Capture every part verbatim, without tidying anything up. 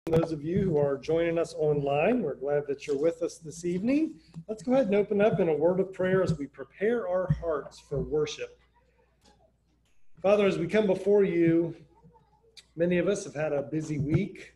Those of you who are joining us online, we're glad that you're with us this evening. Let's go ahead and open up in a word of prayer as we prepare our hearts for worship. Father, as we come before you, many of us have had a busy week.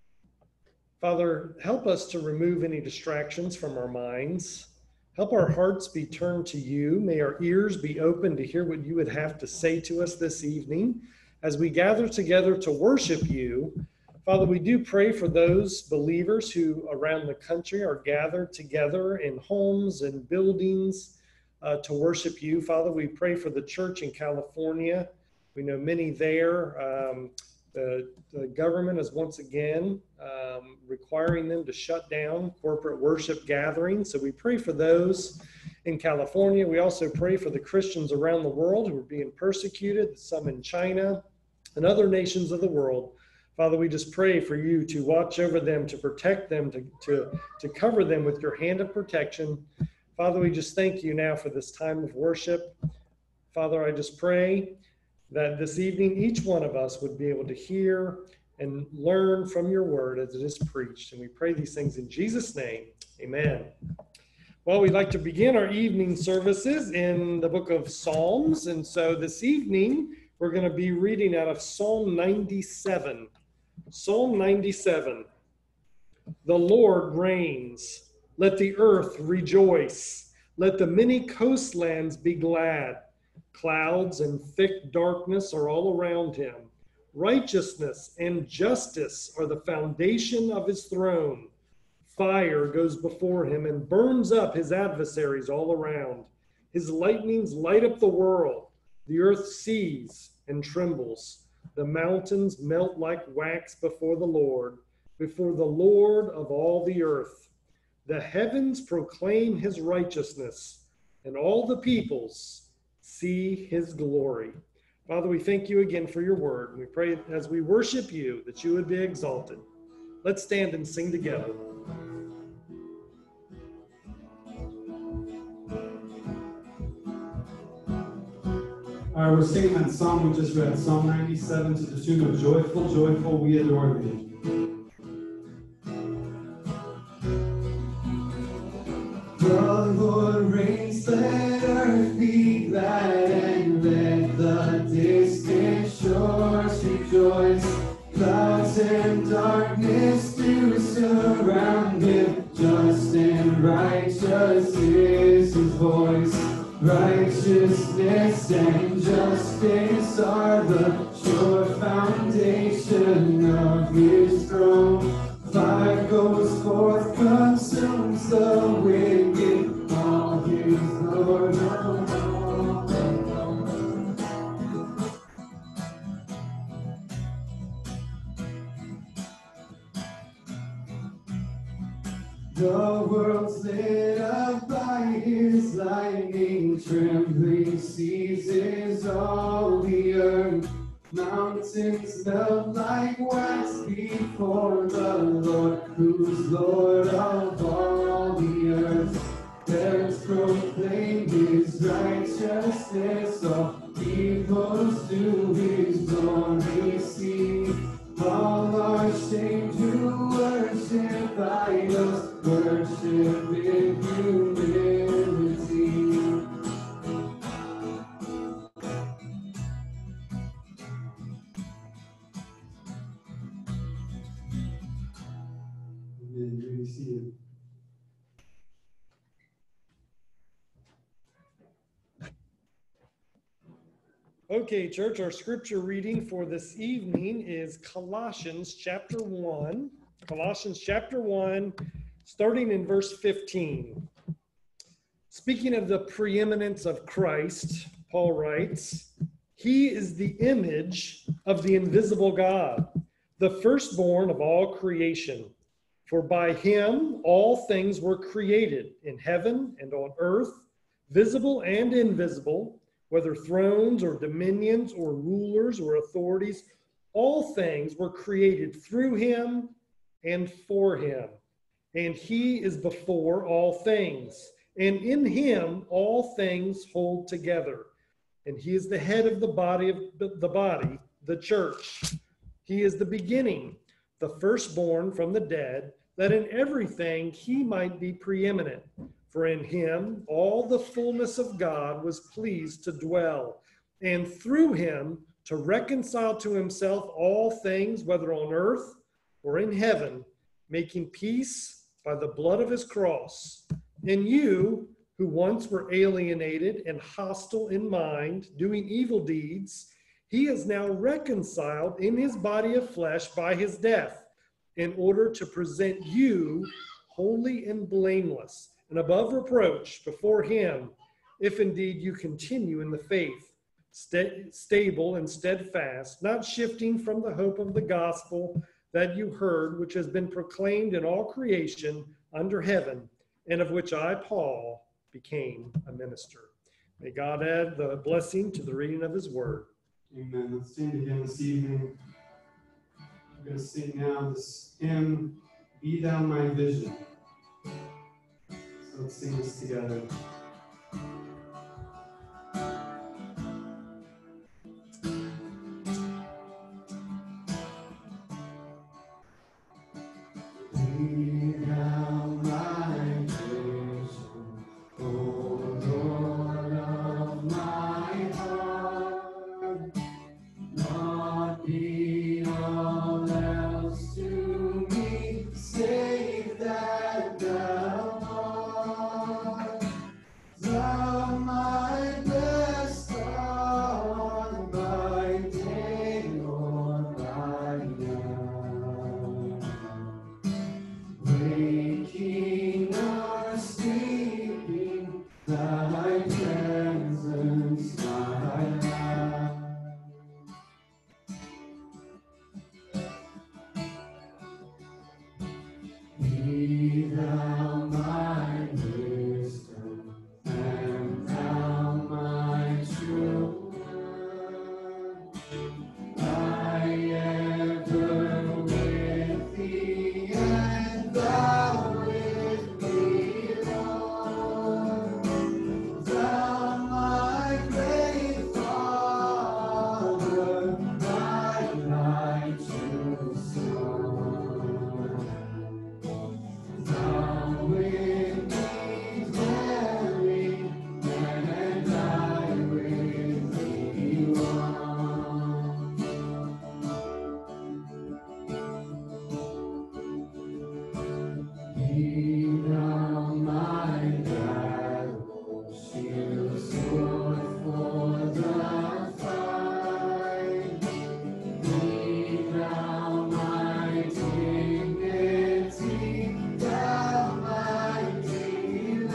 Father, help us to remove any distractions from our minds. Help our hearts be turned to you. May our ears be open to hear what you would have to say to us this evening as we gather together to worship you. Father, we do pray for those believers who around the country are gathered together in homes and buildings uh, to worship you. Father, we pray for the church in California. We know many there. Um, the, the government is once again um, requiring them to shut down corporate worship gatherings. So we pray for those in California. We also pray for the Christians around the world who are being persecuted, some in China and other nations of the world. Father, we just pray for you to watch over them, to protect them, to, to, to cover them with your hand of protection. Father, we just thank you now for this time of worship. Father, I just pray that this evening each one of us would be able to hear and learn from your word as it is preached. And we pray these things in Jesus' name. Amen. Well, we'd like to begin our evening services in the book of Psalms. And so this evening, we're going to be reading out of Psalm ninety-seven. Psalm ninety-seven. The Lord reigns. Let the earth rejoice. Let the many coastlands be glad. Clouds and thick darkness are all around him. Righteousness and justice are the foundation of his throne. Fire goes before him and burns up his adversaries all around. His lightnings light up the world. The earth sees and trembles. The mountains melt like wax before the Lord, before the Lord of all the earth. The heavens proclaim his righteousness, and all the peoples see his glory. Father, we thank you again for your word. We pray as we worship you that you would be exalted. Let's stand and sing together. All right, we're singing that song we just read, Psalm ninety-seven, to the tune of Joyful, Joyful, We Adore Thee. The Lord reigns, let earth be glad, and let the distant shores rejoice. Clouds and darkness do surround him, just and righteous is his voice. Righteousness and justice are the sure foundation of his throne. Fire goes forth, consumes the wicked, all his Lord alone. The world's lit up by his lightning, trembling seizes all the earth. Mountains melt like wax before the Lord, who's Lord of all the earth. There's proclaim his righteousness, all peoples to his glory see. All are shamed who worship idols, worship in humility. Amen. Good to see you. Okay, church, our scripture reading for this evening is Colossians chapter one. Colossians chapter one, starting in verse fifteen. Speaking of the preeminence of Christ, Paul writes, "He is the image of the invisible God, the firstborn of all creation. For by him all things were created in heaven and on earth, visible and invisible, whether thrones or dominions or rulers or authorities, all things were created through him and for him. And he is before all things, and in him all things hold together. And he is the head of the body of the body, the church. He is the beginning, the firstborn from the dead, that in everything he might be preeminent. For in him all the fullness of God was pleased to dwell, and through him to reconcile to himself all things, whether on earth or in heaven, making peace by the blood of his cross. And you, who once were alienated and hostile in mind, doing evil deeds, he is now reconciled in his body of flesh by his death, in order to present you holy and blameless and above reproach before him, if indeed you continue in the faith, sta- stable and steadfast, not shifting from the hope of the gospel that you heard, which has been proclaimed in all creation under heaven, and of which I, Paul, became a minister. May God add the blessing to the reading of his word. Amen. Let's sing again this evening. We're going to sing now this hymn, Be Thou My Vision. So let's sing this together. Be Thou my vision, O Lord of my heart. Not be all else to me, save that thou art. Thou my best art, by day or by night. Waking or sleeping, thy presence my life. Be thou my wisdom, and thou my true word. I ever with thee, and thou with me, Lord. Thou my great Father, my righteous Son. Thou with me dwelling, and I with thee one. Be thou my battle shield, sword for the fight. Be thou my dignity, thou my delight.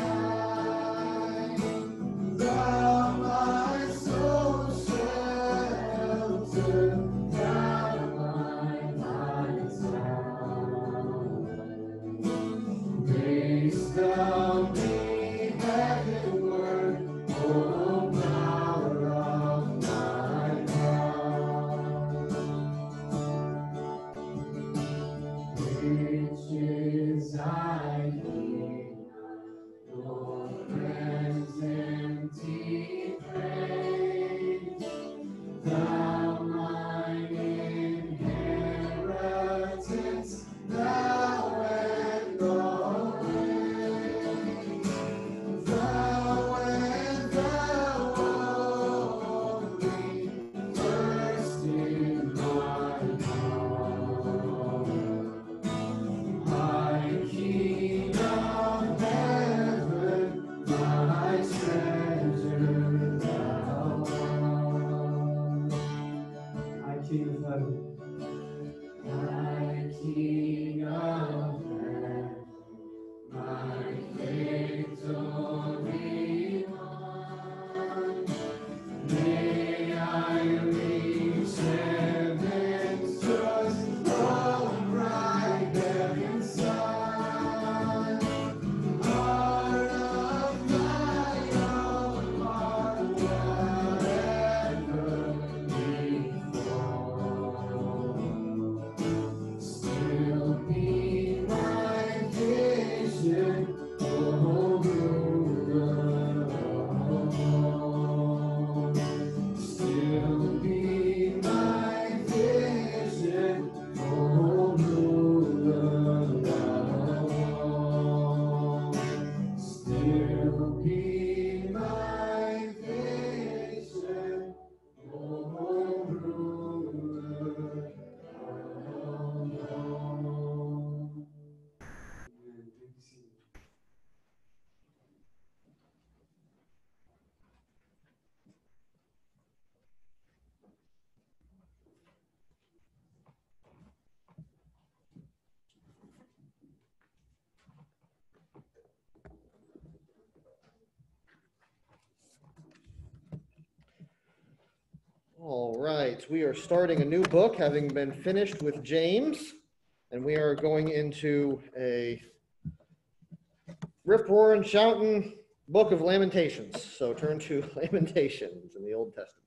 Thou my soul shelter, thou my light tower. Raise thou me heavenward, O power of my heart. Riches I need not, nor friends empty praise. Thou mine inheritance, thou and always. Thou and thou only, first in my heart. My King of heaven, my treasure thou art. My King of heaven, my King of right, we are starting a new book, having been finished with James, and we are going into a rip-roaring, shouting book of Lamentations. So turn to Lamentations in the Old Testament.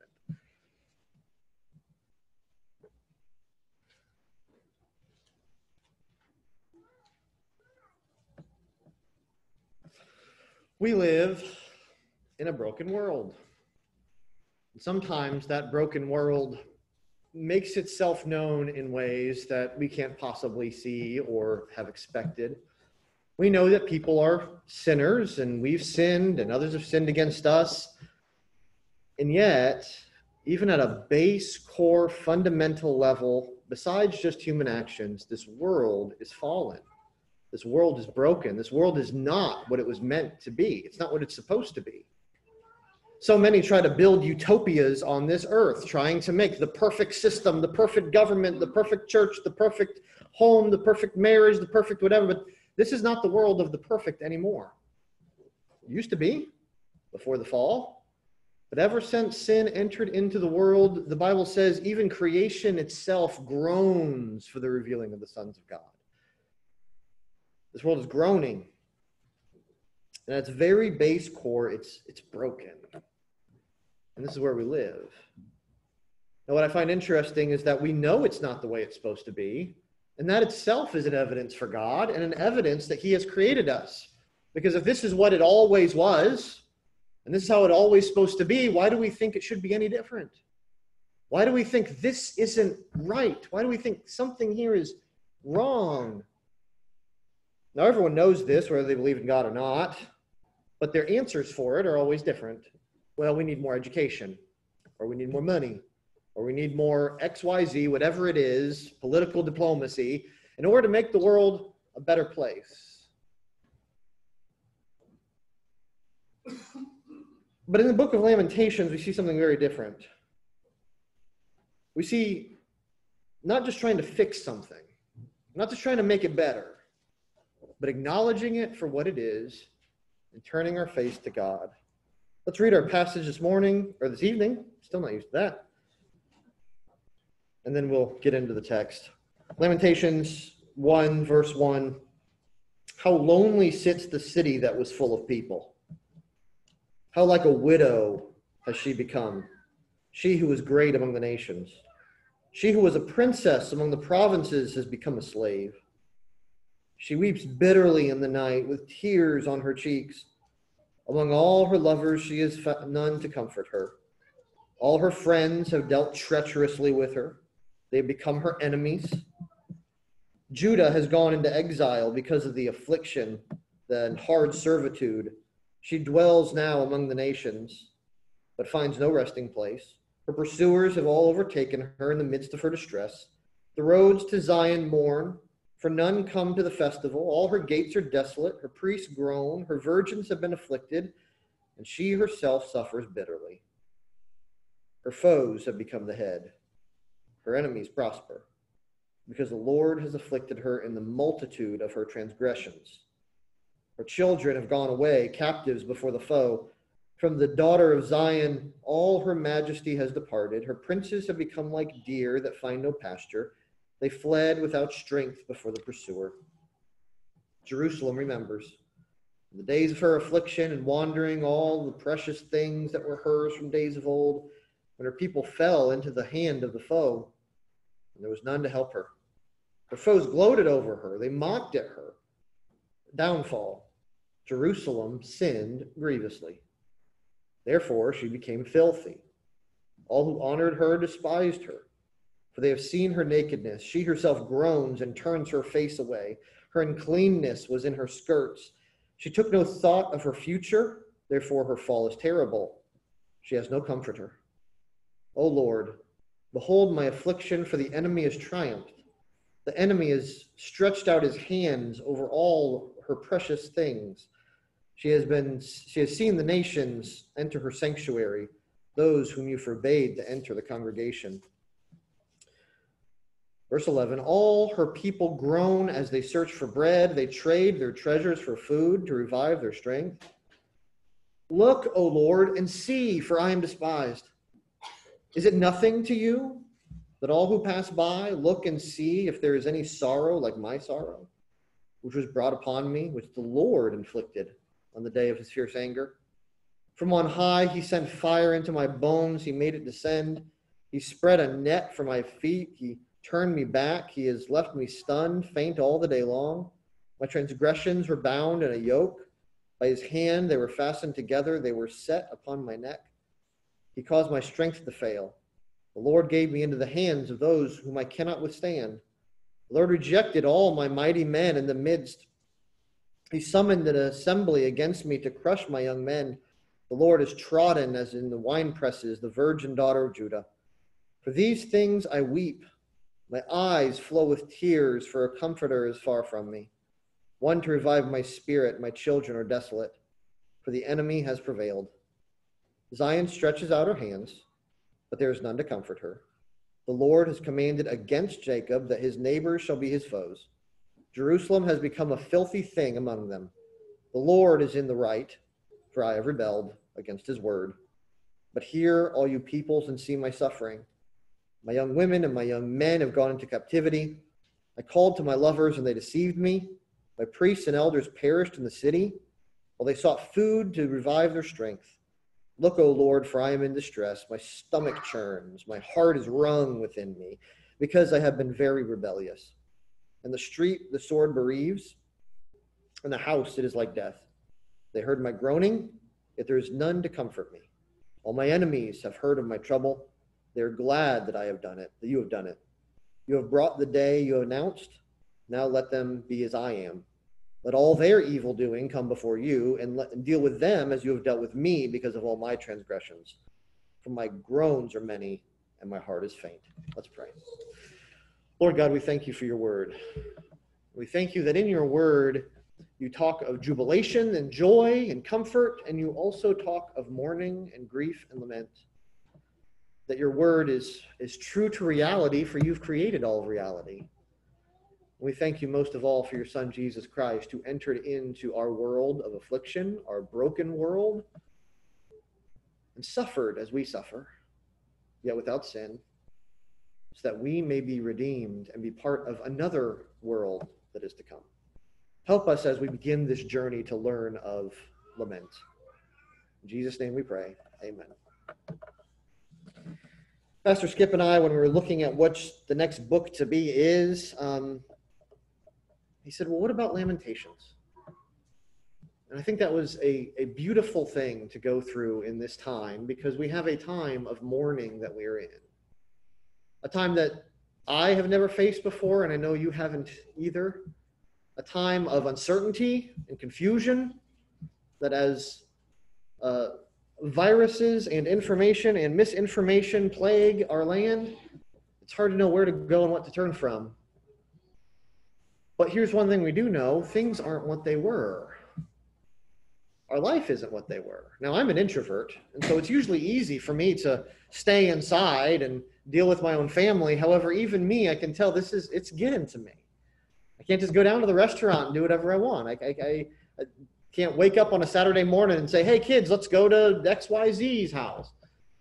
We live in a broken world. Sometimes that broken world makes itself known in ways that we can't possibly see or have expected. We know that people are sinners, and we've sinned, and others have sinned against us. And yet, even at a base, core, fundamental level, besides just human actions, this world is fallen. This world is broken. This world is not what it was meant to be. It's not what it's supposed to be. So many try to build utopias on this earth, trying to make the perfect system, the perfect government, the perfect church, the perfect home, the perfect marriage, the perfect whatever. But this is not the world of the perfect anymore. It used to be before the fall. But ever since sin entered into the world, the Bible says even creation itself groans for the revealing of the sons of God. This world is groaning. And at its very base core, it's, it's broken. And this is where we live. Now, what I find interesting is that we know it's not the way it's supposed to be. And that itself is an evidence for God and an evidence that he has created us. Because if this is what it always was, and this is how it always supposed to be, why do we think it should be any different? Why do we think this isn't right? Why do we think something here is wrong? Now, everyone knows this, whether they believe in God or not, but their answers for it are always different. Well, we need more education, or we need more money, or we need more X Y Z, whatever it is, political diplomacy, in order to make the world a better place. But in the book of Lamentations, we see something very different. We see not just trying to fix something, not just trying to make it better, but acknowledging it for what it is and turning our face to God. Let's read our passage this morning, or this evening. Still not used to that. And then we'll get into the text. Lamentations one, verse one. How lonely sits the city that was full of people. How like a widow has she become, she who was great among the nations. She who was a princess among the provinces has become a slave. She weeps bitterly in the night with tears on her cheeks. Among all her lovers, she has none to comfort her. All her friends have dealt treacherously with her. They have become her enemies. Judah has gone into exile because of the affliction and hard servitude. She dwells now among the nations, but finds no resting place. Her pursuers have all overtaken her in the midst of her distress. The roads to Zion mourn, for none come to the festival. All her gates are desolate. Her priests groan. Her virgins have been afflicted, and she herself suffers bitterly. Her foes have become the head. Her enemies prosper, because the Lord has afflicted her in the multitude of her transgressions. Her children have gone away, captives before the foe. From the daughter of Zion, all her majesty has departed. Her princes have become like deer that find no pasture. They fled without strength before the pursuer. Jerusalem remembers the days of her affliction and wandering, all the precious things that were hers from days of old, when her people fell into the hand of the foe, and there was none to help her. Her foes gloated over her. They mocked at her. Downfall. Jerusalem sinned grievously. Therefore, she became filthy. All who honored her despised her. For they have seen her nakedness. She herself groans and turns her face away. Her uncleanness was in her skirts. She took no thought of her future. Therefore, her fall is terrible. She has no comforter. O Lord, behold my affliction, for the enemy has triumphed. The enemy has stretched out his hands over all her precious things. She has been, she has seen the nations enter her sanctuary, those whom you forbade to enter the congregation. Verse eleven, all her people groan as they search for bread. They trade their treasures for food to revive their strength. Look, O Lord, and see, for I am despised. Is it nothing to you that all who pass by look and see if there is any sorrow like my sorrow, which was brought upon me, which the Lord inflicted on the day of his fierce anger? From on high he sent fire into my bones. He made it descend. He spread a net for my feet. He turned me back. He has left me stunned, faint all the day long. My transgressions were bound in a yoke. By his hand they were fastened together. They were set upon my neck. He caused my strength to fail. The Lord gave me into the hands of those whom I cannot withstand. The Lord rejected all my mighty men in the midst. He summoned an assembly against me to crush my young men. The Lord is trodden as in the winepresses, the virgin daughter of Judah. For these things I weep. My eyes flow with tears, for a comforter is far from me. One to revive my spirit. My children are desolate, for the enemy has prevailed. Zion stretches out her hands, but there is none to comfort her. The Lord has commanded against Jacob that his neighbors shall be his foes. Jerusalem has become a filthy thing among them. The Lord is in the right, for I have rebelled against his word. But hear, all you peoples, and see my suffering. My young women and my young men have gone into captivity. I called to my lovers, and they deceived me. My priests and elders perished in the city, while they sought food to revive their strength. Look, O Lord, for I am in distress. My stomach churns. My heart is wrung within me, because I have been very rebellious. In the street the sword bereaves, in the house it is like death. They heard my groaning, yet there is none to comfort me. All my enemies have heard of my trouble. They are glad that I have done it, that you have done it. You have brought the day you announced. Now let them be as I am. Let all their evil doing come before you, and, let, and deal with them as you have dealt with me because of all my transgressions. For my groans are many, and my heart is faint. Let's pray. Lord God, we thank you for your word. We thank you that in your word, you talk of jubilation and joy and comfort, and you also talk of mourning and grief and lament. That your word is, is true to reality, for you've created all of reality. We thank you most of all for your Son, Jesus Christ, who entered into our world of affliction, our broken world, and suffered as we suffer, yet without sin, so that we may be redeemed and be part of another world that is to come. Help us as we begin this journey to learn of lament. In Jesus' name we pray. Amen. Pastor Skip and I, when we were looking at what the next book to be is, um, he said, well, what about Lamentations? And I think that was a, a beautiful thing to go through in this time, because we have a time of mourning that we're in. A time that I have never faced before, and I know you haven't either. A time of uncertainty and confusion that as uh, viruses and information and misinformation plague our land, it's hard to know where to go and what to turn from. But here's one thing we do know: things aren't what they were. Our life isn't what they were. Now, I'm an introvert, and so it's usually easy for me to stay inside and deal with my own family. However, even me, I can tell this is, it's getting to me. I can't just go down to the restaurant and do whatever I want. I, I, I, I can't wake up on a Saturday morning and say, hey, kids, let's go to X Y Z's house.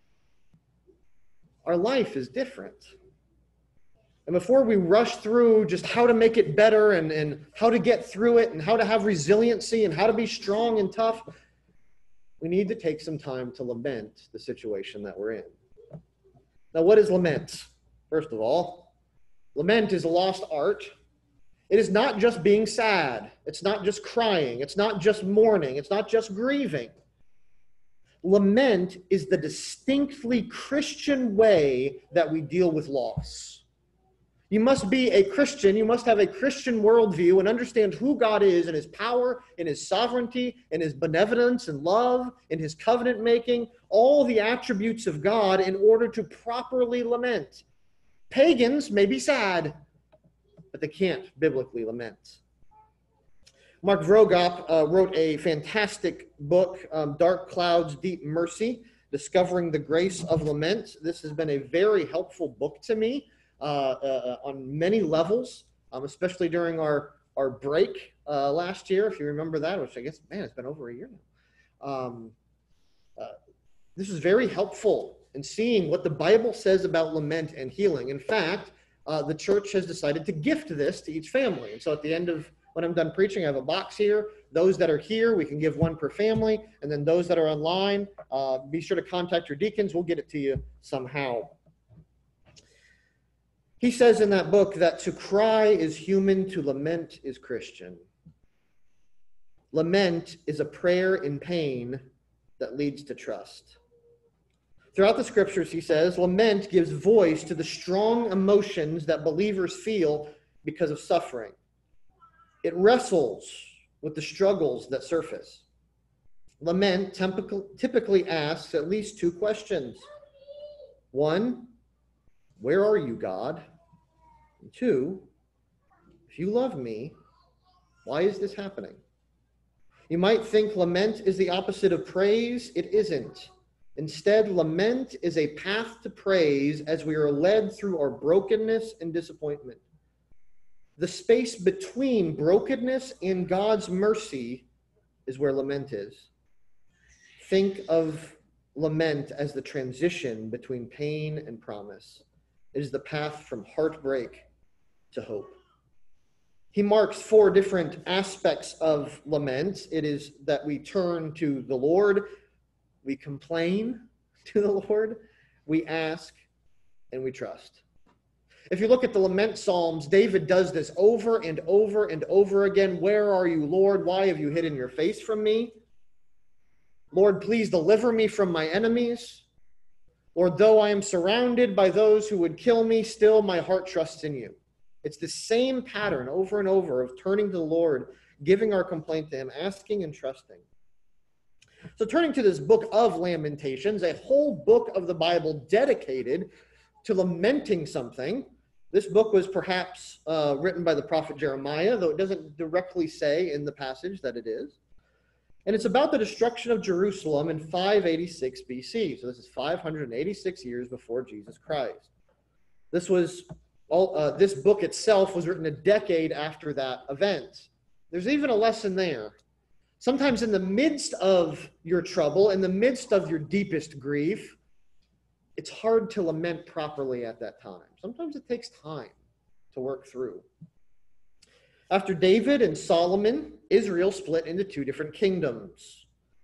Our life is different. And before we rush through just how to make it better and, and how to get through it and how to have resiliency and how to be strong and tough, we need to take some time to lament the situation that we're in. Now, what is lament? First of all, lament is a lost art. It is not just being sad. It's not just crying. It's not just mourning. It's not just grieving. Lament is the distinctly Christian way that we deal with loss. You must be a Christian. You must have a Christian worldview and understand who God is and his power and his sovereignty and his benevolence and love and his covenant making, all the attributes of God in order to properly lament. Pagans may be sad, but they can't biblically lament. Mark Vroegop uh, wrote a fantastic book, um, Dark Clouds, Deep Mercy, Discovering the Grace of Lament. This has been a very helpful book to me uh, uh, on many levels, um, especially during our, our break uh, last year, if you remember that, which I guess, man, it's been over a year now. Um, uh, this is very helpful and seeing what the Bible says about lament and healing. In fact, uh, the church has decided to gift this to each family. And so at the end of when I'm done preaching, I have a box here. Those that are here, we can give one per family. And then those that are online, uh, be sure to contact your deacons. We'll get it to you somehow. He says in that book that to cry is human, to lament is Christian. Lament is a prayer in pain that leads to trust. Throughout the scriptures, he says, lament gives voice to the strong emotions that believers feel because of suffering. It wrestles with the struggles that surface. Lament typically asks at least two questions. One, where are you, God? And two, if you love me, why is this happening? You might think lament is the opposite of praise. It isn't. Instead, lament is a path to praise as we are led through our brokenness and disappointment. The space between brokenness and God's mercy is where lament is. Think of lament as the transition between pain and promise. It is the path from heartbreak to hope. He marks four different aspects of lament. It is that we turn to the Lord, we complain to the Lord, we ask, and we trust. If you look at the lament psalms, David does this over and over and over again. Where are you, Lord? Why have you hidden your face from me? Lord, please deliver me from my enemies. Lord, though I am surrounded by those who would kill me, still my heart trusts in you. It's the same pattern over and over of turning to the Lord, giving our complaint to him, asking and trusting. So turning to this book of Lamentations, a whole book of the Bible dedicated to lamenting something. This book was perhaps uh, written by the prophet Jeremiah, though it doesn't directly say in the passage that it is. And it's about the destruction of Jerusalem in five eighty-six B C. So this is five hundred eighty-six years before Jesus Christ. This was all, uh, this book itself was written a decade after that event. There's even a lesson there. Sometimes in the midst of your trouble, in the midst of your deepest grief, it's hard to lament properly at that time. Sometimes it takes time to work through. After David and Solomon, Israel split into two different kingdoms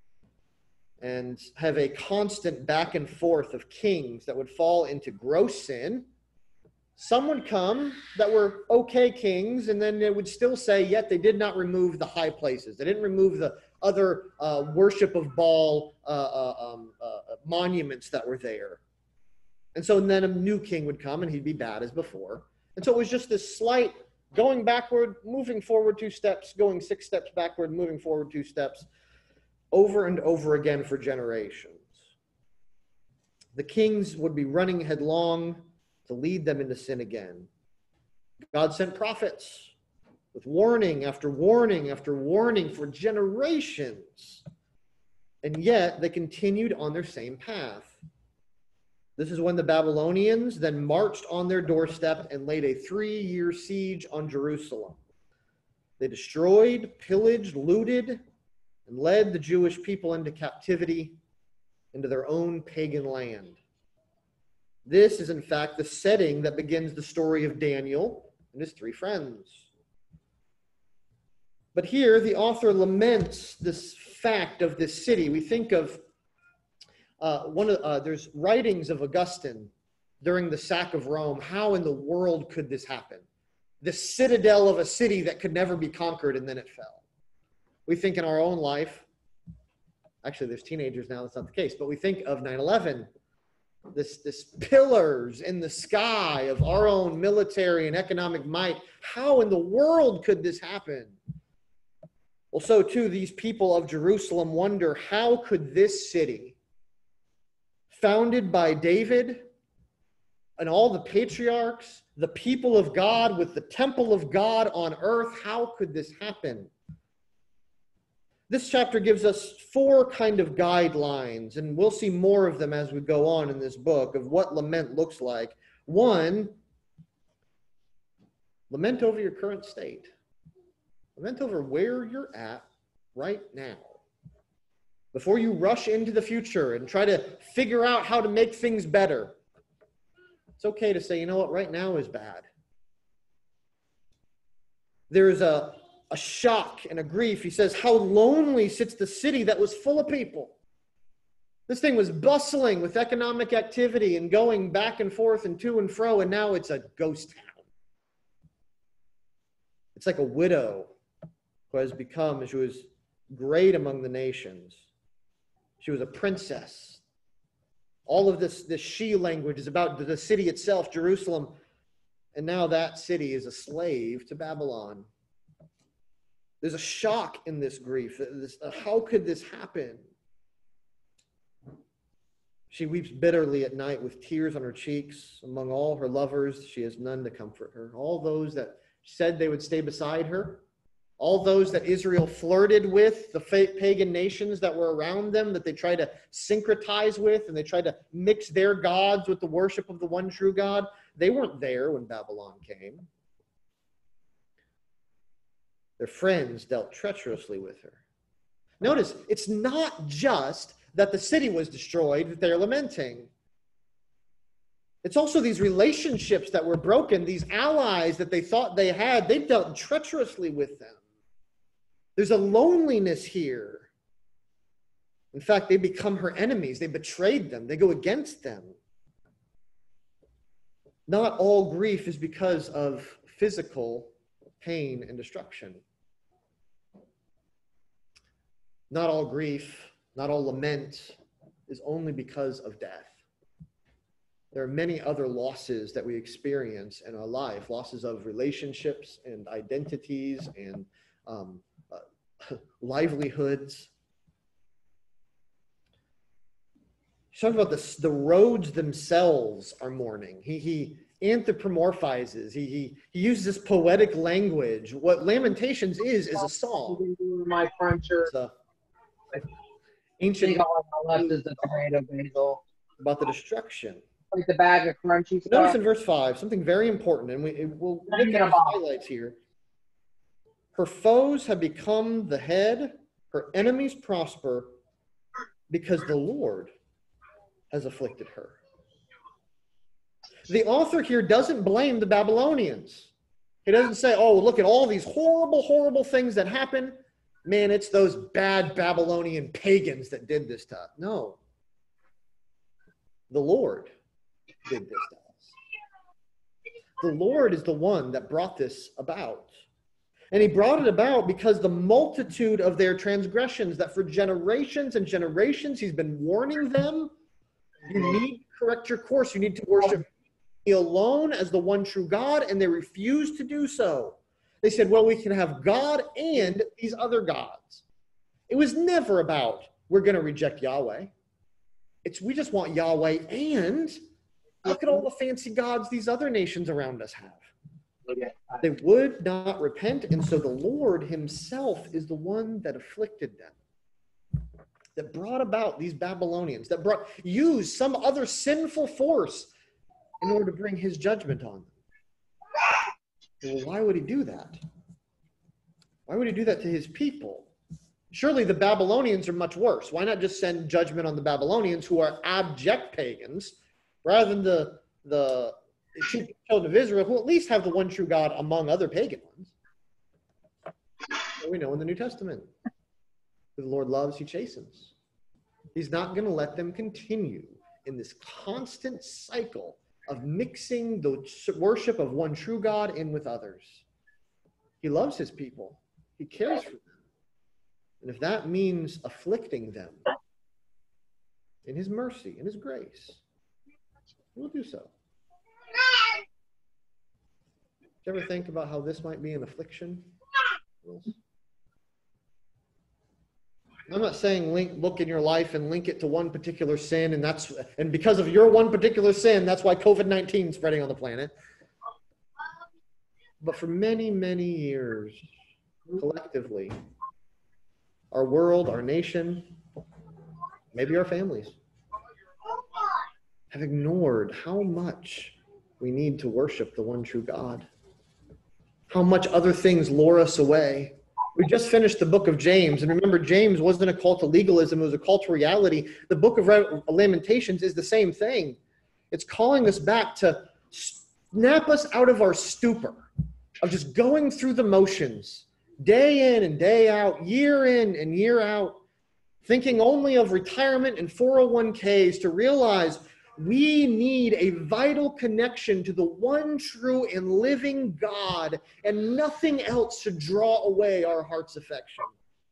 and have a constant back and forth of kings that would fall into gross sin. Some would come that were okay kings, and then they would still say, yet they did not remove the high places. They didn't remove the other uh, worship of Baal uh, uh, um, uh, monuments that were there. And so then a new king would come and he'd be bad as before. And so it was just this slight going backward, moving forward two steps, going six steps backward, moving forward two steps, over and over again for generations. The kings would be running headlong to lead them into sin again. God sent prophets with warning after warning after warning for generations. And yet they continued on their same path. This is when the Babylonians then marched on their doorstep and laid a three-year siege on Jerusalem. They destroyed, pillaged, looted, and led the Jewish people into captivity, into their own pagan land. This is, in fact, the setting that begins the story of Daniel and his three friends. But here, the author laments this fact of this city. We think of Uh, one of uh, there's writings of Augustine during the sack of Rome. How in the world could this happen? The citadel of a city that could never be conquered, and then it fell. We think in our own life, actually there's teenagers now, that's not the case, but we think of nine eleven, this, this pillars in the sky of our own military and economic might. How in the world could this happen? Well, so too, these people of Jerusalem wonder, how could this city, founded by David and all the patriarchs, the people of God with the temple of God on earth, how could this happen? This chapter gives us four kind of guidelines, and we'll see more of them as we go on in this book of what lament looks like. One, lament over your current state. Lament over where you're at right now. before you rush into the future and try to figure out how to make things better, it's okay to say, you know what, right now is bad. There's a, a shock and a grief. He says, how lonely sits the city that was full of people. This thing was bustling with economic activity and going back and forth and to and fro, and now it's a ghost town. It's like a widow who has become, she was great among the nations. She was a princess. All of this, this she language is about the city itself, Jerusalem. And now that city is a slave to Babylon. There's a shock in this grief. This, uh, how could this happen? She weeps bitterly at night with tears on her cheeks. Among all her lovers, she has none to comfort her. All those that said they would stay beside her, all those that Israel flirted with, the pagan nations that were around them, that they tried to syncretize with, and they tried to mix their gods with the worship of the one true God, they weren't there when Babylon came. Their friends dealt treacherously with her. Notice, it's not just that the city was destroyed that they're lamenting. It's also these relationships that were broken, these allies that they thought they had, they dealt treacherously with them. There's a loneliness here. In fact, they become her enemies. They betrayed them. They go against them. Not all grief is because of physical pain and destruction. Not all grief, not all lament is only because of death. There are many other losses that we experience in our life, losses of relationships and identities and um, uh, livelihoods. He's talking about the, the roads themselves are mourning. He, he anthropomorphizes. He, he, he uses this poetic language. What Lamentations is, is a song. My cruncher. It's a ancient left is the tomato basil. about the destruction. Like the bag of crunchy stuff. Notice in verse five, something very important, and we, it, we'll look at the highlights here. Her foes have become the head, her enemies prosper, because the Lord has afflicted her. The author here doesn't blame the Babylonians. He doesn't say, oh, look at all these horrible, horrible things that happen. Man, it's those bad Babylonian pagans that did this to us. No. The Lord did this to us. The Lord is the one that brought this about. And he brought it about because the multitude of their transgressions, that for generations and generations he's been warning them, you need to correct your course. You need to worship me alone as the one true God, and they refused to do so. They said, well, we can have God and these other gods. It was never about, we're going to reject Yahweh. It's, we just want Yahweh, and look at all the fancy gods these other nations around us have. They would not repent, and so the Lord himself is the one that afflicted them, that brought about these Babylonians, that brought used some other sinful force in order to bring his judgment on them. Well, why would he do that? Why would he do that to his people? Surely the Babylonians are much worse. Why not just send judgment on the Babylonians, who are abject pagans, rather than the, the children of Israel, who at least have the one true God among other pagan ones? Well, we know in the New Testament, who the Lord loves, he chastens. He's not going to let them continue in this constant cycle of mixing the worship of one true God in with others. He loves his people. He cares for them. And if that means afflicting them in his mercy, in his grace, he will do so. Did you ever think about how this might be an affliction? I'm not saying link, look in your life and link it to one particular sin, and that's and because of your one particular sin, that's why COVID nineteen is spreading on the planet. But for many, many years, collectively, our world, our nation, maybe our families, have ignored how much we need to worship the one true God. How much other things lure us away. We just finished the book of James. And remember, James wasn't a call to legalism. It was a call to reality. The book of Lamentations is the same thing. It's calling us back to snap us out of our stupor of just going through the motions, day in and day out, year in and year out, thinking only of retirement and four oh one k's, to realize we need a vital connection to the one true and living God, and nothing else should draw away our heart's affection.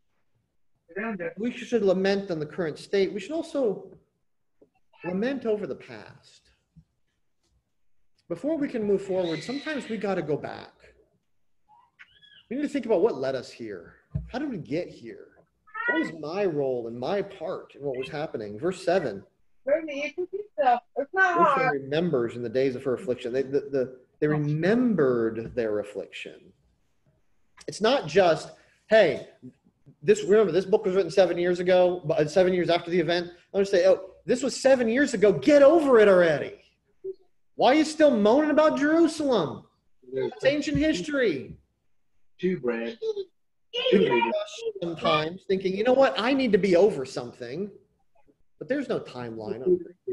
We should lament on the current state. We should also lament over the past. Before we can move forward, sometimes we got to go back. We need to think about what led us here. How did we get here? What was my role and my part in what was happening? Verse seven. It's not Jerusalem hard. remembers in the days of her affliction. They, the, the, they remembered their affliction. It's not just, hey, this, remember, this book was written seven years ago, but seven years after the event. I'm going to say, oh, this was seven years ago. Get over it already. Why are you still moaning about Jerusalem? It's ancient history. Two bread. Sometimes thinking, you know what, I need to be over something, but there's no timeline.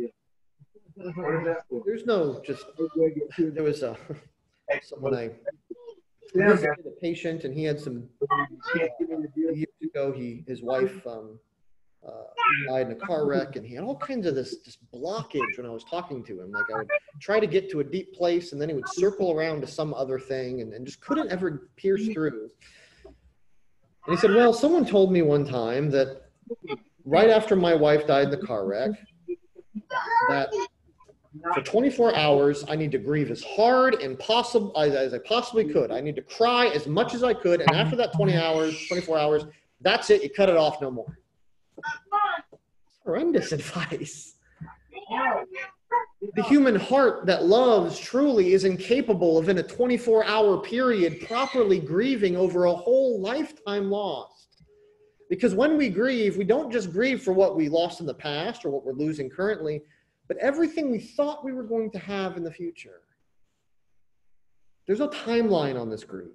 There's no just, there was a, someone I visited a patient, and he had some, uh, years ago, he, his wife um, uh, died in a car wreck, and he had all kinds of this, this blockage when I was talking to him. Like, I would try to get to a deep place, and then he would circle around to some other thing, and, and just couldn't ever pierce through. And he said, well, someone told me one time that right after my wife died in the car wreck, that for twenty-four hours, I need to grieve as hard and possible as, as I possibly could. I need to cry as much as I could. And after that twenty hours, twenty-four hours, that's it. You cut it off, no more. Horrendous advice. The human heart that loves truly is incapable of, in a twenty-four hour period, properly grieving over a whole lifetime lost. Because when we grieve, we don't just grieve for what we lost in the past or what we're losing currently, but everything we thought we were going to have in the future. There's no timeline on this grief.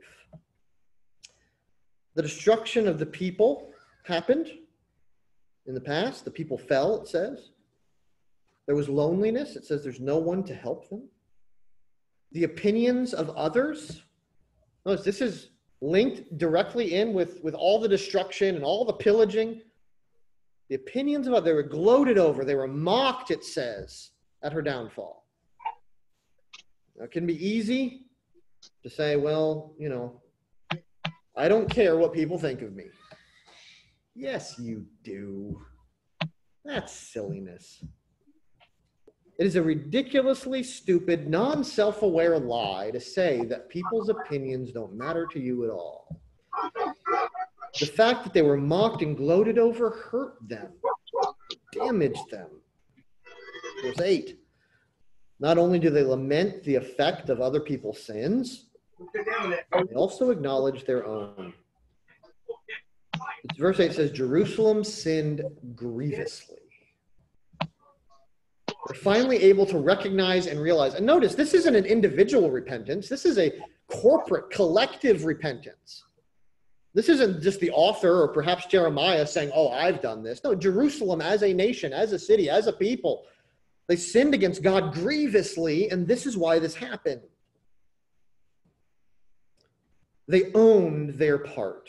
The destruction of the people happened in the past. The people fell, it says. There was loneliness. It says there's no one to help them. The opinions of others. Notice this is linked directly in with, with all the destruction and all the pillaging. The opinions of others, they were gloated over. They were mocked, it says, at her downfall. Now, it can be easy to say, well, you know, I don't care what people think of me. Yes, you do. That's silliness. It is a ridiculously stupid, non-self-aware lie to say that people's opinions don't matter to you at all. The fact that they were mocked and gloated over hurt them, damaged them. Verse eight. Not only do they lament the effect of other people's sins, they also acknowledge their own. Verse eight says, Jerusalem sinned grievously. They're finally able to recognize and realize. And notice, this isn't an individual repentance. This is a corporate, collective repentance. This isn't just the author or perhaps Jeremiah saying, oh, I've done this. No, Jerusalem as a nation, as a city, as a people, they sinned against God grievously, and this is why this happened. They owned their part.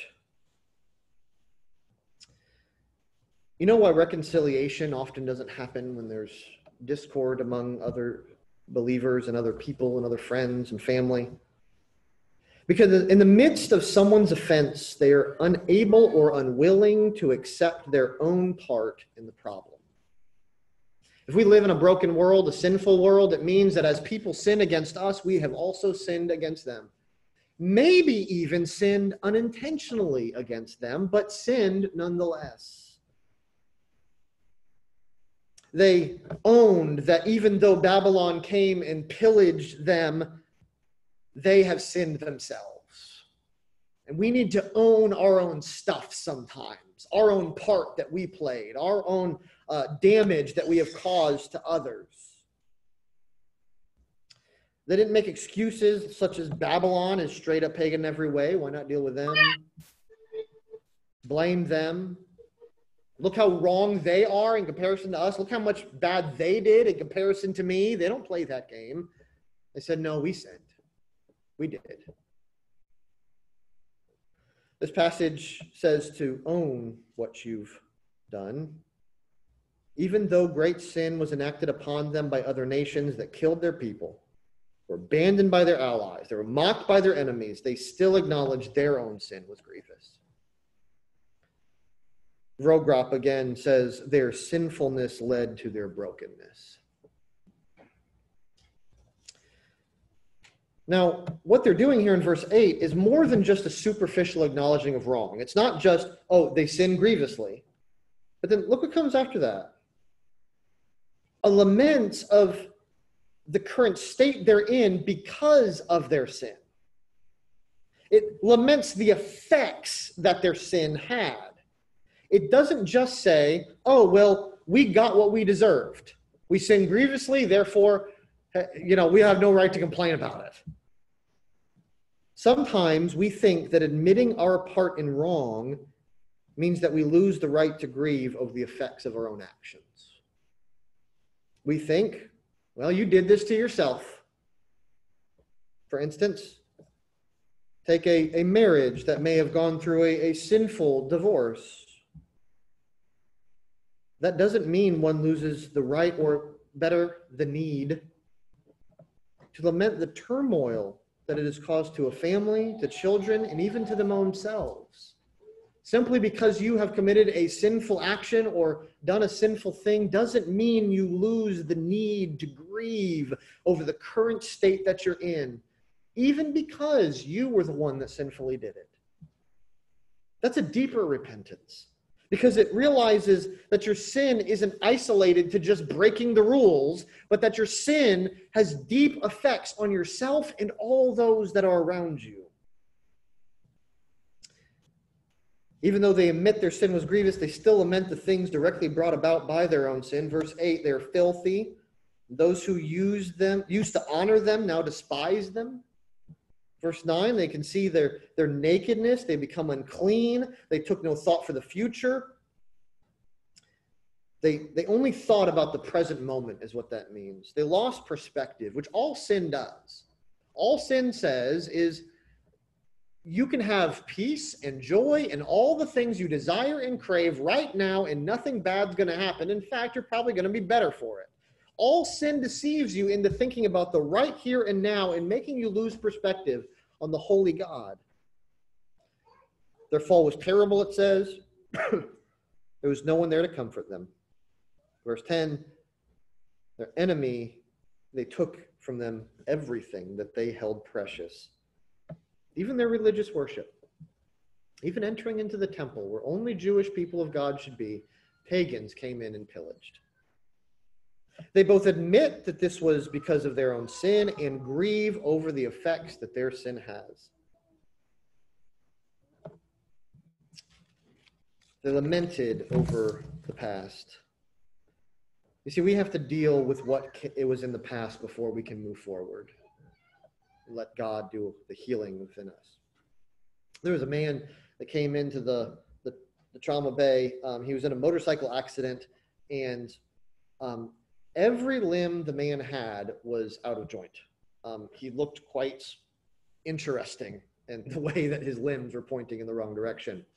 You know why reconciliation often doesn't happen when there's discord among other believers and other people and other friends and family? Because in the midst of someone's offense, they are unable or unwilling to accept their own part in the problem. If we live in a broken world, a sinful world, it means that as people sin against us, we have also sinned against them. Maybe even sinned unintentionally against them, but sinned nonetheless. They owned that even though Babylon came and pillaged them, they have sinned themselves. And we need to own our own stuff sometimes, our own part that we played, our own uh, damage that we have caused to others. They didn't make excuses such as Babylon is straight up pagan in every way. Why not deal with them? blame them. Look how wrong they are in comparison to us. Look how much bad they did in comparison to me. They don't play that game. They said, no, we sinned. We did. This passage says to own what you've done. Even though great sin was enacted upon them by other nations that killed their people, were abandoned by their allies, they were mocked by their enemies, they still acknowledged their own sin was grievous. Vrogrop again says their sinfulness led to their brokenness. Now, what they're doing here in verse eight is more than just a superficial acknowledging of wrong. It's not just, oh, they sinned grievously. But then look what comes after that. A lament of the current state they're in because of their sin. It laments the effects that their sin had. It doesn't just say, oh, well, we got what we deserved. We sinned grievously, therefore, you know, we have no right to complain about it. Sometimes we think that admitting our part in wrong means that we lose the right to grieve over the effects of our own actions. We think, well, you did this to yourself. For instance, take a, a marriage that may have gone through a, a sinful divorce. That doesn't mean one loses the right, or better, the need to lament the turmoil that it has caused to a family, to children, and even to them own selves. Simply because you have committed a sinful action or done a sinful thing doesn't mean you lose the need to grieve over the current state that you're in, even because you were the one that sinfully did it. That's a deeper repentance, because it realizes that your sin isn't isolated to just breaking the rules, but that your sin has deep effects on yourself and all those that are around you. Even though they admit their sin was grievous, they still lament the things directly brought about by their own sin. Verse eight, they're filthy. Those who used them, used to honor them now despise them. Verse nine, they can see their, their nakedness. They become unclean. They took no thought for the future. They, they only thought about the present moment is what that means. They lost perspective, which all sin does. All sin says is, you can have peace and joy and all the things you desire and crave right now, and nothing bad's going to happen. In fact, you're probably going to be better for it. All sin deceives you into thinking about the right here and now and making you lose perspective on the holy God. Their fall was terrible, it says. There was no one there to comfort them. Verse ten, their enemy, they took from them everything that they held precious. Even their religious worship, even entering into the temple where only Jewish people of God should be, pagans came in and pillaged. They both admit that this was because of their own sin and grieve over the effects that their sin has. They lamented over the past. You see, we have to deal with what it was in the past before we can move forward. Let God do the healing within us. There was a man that came into the, the, the trauma bay. Um, he was in a motorcycle accident, and um, every limb the man had was out of joint. Um, he looked quite interesting in the way that his limbs were pointing in the wrong direction.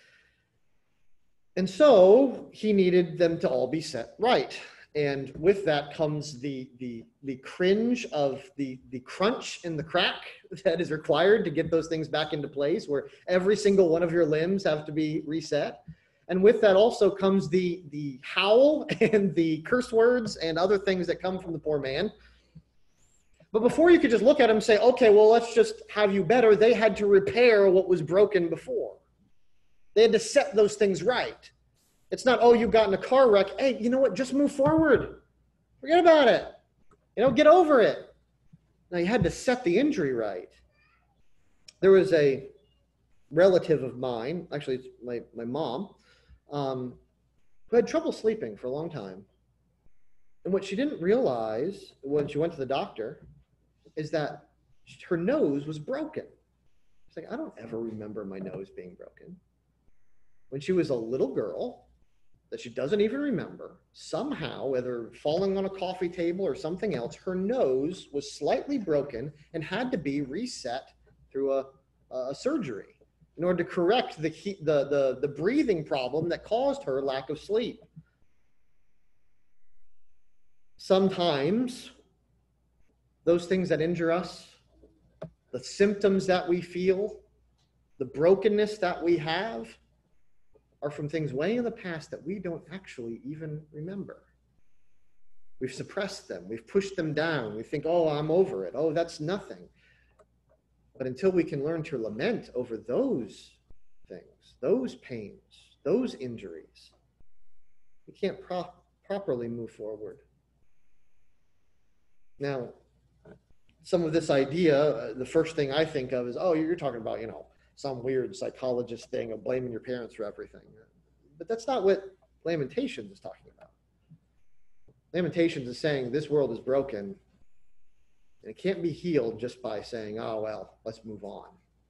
And so he needed them to all be set right. And with that comes the, the, the cringe of the, the crunch and the crack that is required to get those things back into place, where every single one of your limbs have to be reset. And with that also comes the, the howl and the curse words and other things that come from the poor man. But before you could just look at him and say, okay, well, let's just have you better, they had to repair what was broken before. They had to set those things right. It's not, oh, you got in a car wreck. Hey, you know what? Just move forward. Forget about it. You know, get over it. Now, you had to set the injury right. There was a relative of mine, actually, it's my, my mom, um, who had trouble sleeping for a long time. And what she didn't realize when she went to the doctor is that her nose was broken. She's like, I don't ever remember my nose being broken. when she was a little girl that she doesn't even remember, somehow, whether falling on a coffee table or something else, her nose was slightly broken and had to be reset through a, a surgery in order to correct the, the, the, the breathing problem that caused her lack of sleep. Sometimes those things that injure us, the symptoms that we feel, the brokenness that we have, are from things way in the past that we don't actually even remember. We've suppressed them. We've pushed them down. We think, oh, I'm over it. Oh, that's nothing. But until we can learn to lament over those things, those pains, those injuries, we can't pro- properly move forward. Now, some of this idea, uh, the first thing I think of is, oh, you're talking about, you know, some weird psychologist thing of blaming your parents for everything. But that's not what Lamentations is talking about. Lamentations is saying this world is broken, and it can't be healed just by saying, oh, well, let's move on.